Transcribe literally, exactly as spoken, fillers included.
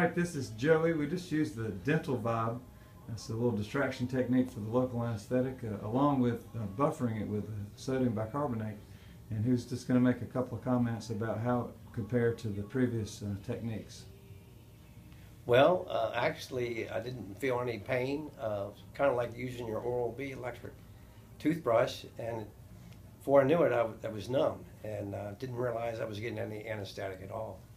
right, this is Joey. We just used the DentalVibe. That's a little distraction technique for the local anesthetic, uh, along with uh, buffering it with uh, sodium bicarbonate. And he was just going to make a couple of comments about how it compared to the previous uh, techniques. Well, uh, actually, I didn't feel any pain. Uh, kind of like using your Oral-B electric toothbrush, and before I knew it, I, I was numb, and uh, didn't realize I was getting any anesthetic at all.